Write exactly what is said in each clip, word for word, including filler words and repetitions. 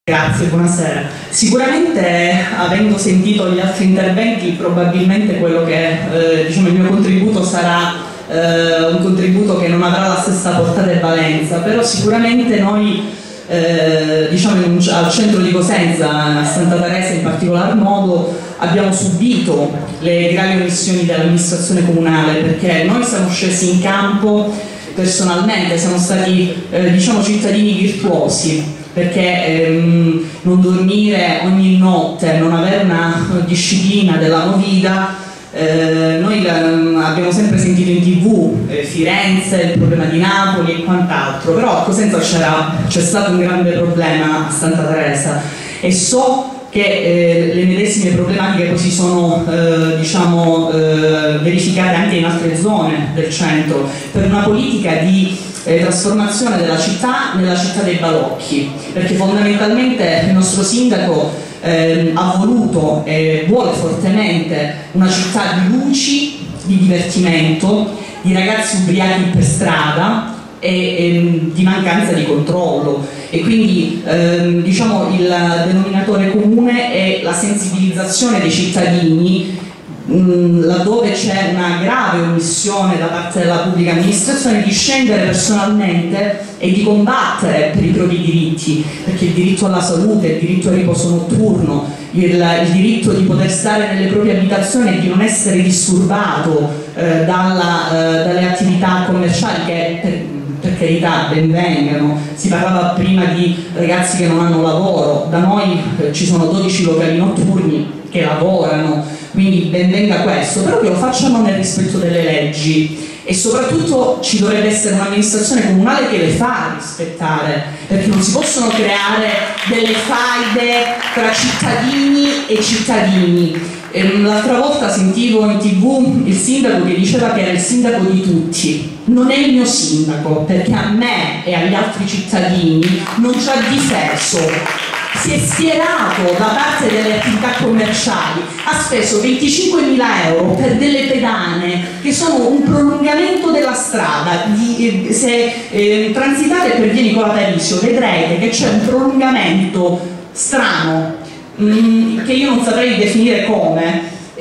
Grazie, buonasera. Sicuramente, avendo sentito gli altri interventi, probabilmente quello che eh, diciamo, il mio contributo sarà eh, un contributo che non avrà la stessa portata e valenza, però sicuramente noi eh, diciamo in, al centro di Cosenza, a Santa Teresa in particolar modo, abbiamo subito le gravi omissioni dell'amministrazione comunale, perché noi siamo scesi in campo personalmente, siamo stati eh, diciamo cittadini virtuosi, perché ehm, non dormire ogni notte, non avere una disciplina della movida, eh, noi ehm, abbiamo sempre sentito in tv eh, Firenze, il problema di Napoli e quant'altro, però a Cosenza c'è stato un grande problema a Santa Teresa e so che eh, le medesime problematiche poi si sono eh, diciamo, eh, verificate anche in altre zone del centro, per una politica di Eh, trasformazione della città nella città dei balocchi, perché fondamentalmente il nostro sindaco eh, ha voluto e vuole fortemente una città di luci, di divertimento, di ragazzi ubriachi per strada e, e di mancanza di controllo, e quindi ehm, diciamo il denominatore comune è la sensibilizzazione dei cittadini laddove c'è una grave omissione da parte della pubblica amministrazione di scendere personalmente e di combattere per i propri diritti, perché il diritto alla salute, il diritto al riposo notturno, il, il diritto di poter stare nelle proprie abitazioni e di non essere disturbato eh, dalla, eh, dalle attività commerciali che per, per carità ben vengano. Si parlava prima di ragazzi che non hanno lavoro, da noi eh, ci sono dodici locali notturni che lavorano, quindi ben venga questo, però che lo facciano nel rispetto delle leggi, e soprattutto ci dovrebbe essere un'amministrazione comunale che le fa rispettare, perché non si possono creare delle faide tra cittadini e cittadini. L'altra volta sentivo in tv il sindaco che diceva che era il sindaco di tutti. Non è il mio sindaco, perché a me e agli altri cittadini non ci ha difeso. Si è schierato da parte delle attività commerciali, ha speso venticinquemila euro per delle pedane che sono un prolungamento della strada. Di, eh, se eh, transitate per via Nicola Parisio vedrete che c'è un prolungamento strano, mh, che io non saprei definire come,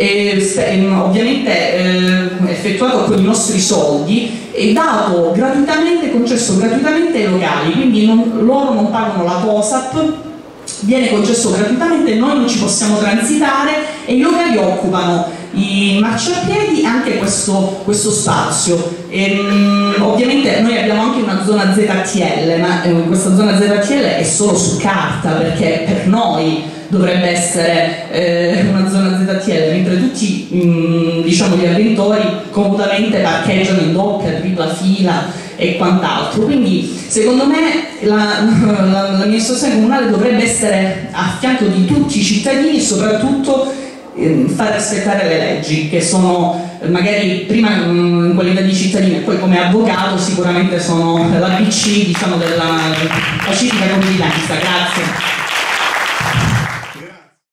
eh, ovviamente eh, effettuato con i nostri soldi e dato gratuitamente, concesso gratuitamente ai locali, quindi non, loro non pagano la TOSAP, viene concesso gratuitamente, noi non ci possiamo transitare e i locali occupano i marciapiedi e anche questo, questo spazio. E, um, ovviamente noi abbiamo anche una zona Z T L, ma eh, questa zona Z T L è solo su carta, perché per noi dovrebbe essere eh, una zona Z T L, mentre tutti um, diciamo, gli avventori comodamente parcheggiano in doppia, tripla fila e quant'altro. Quindi secondo me l'amministrazione comunale dovrebbe essere a fianco di tutti i cittadini e soprattutto eh, far rispettare le leggi, che sono magari prima mh, in qualità di cittadino e poi come avvocato sicuramente sono l'A B C diciamo, della pacifica convivenza. Grazie.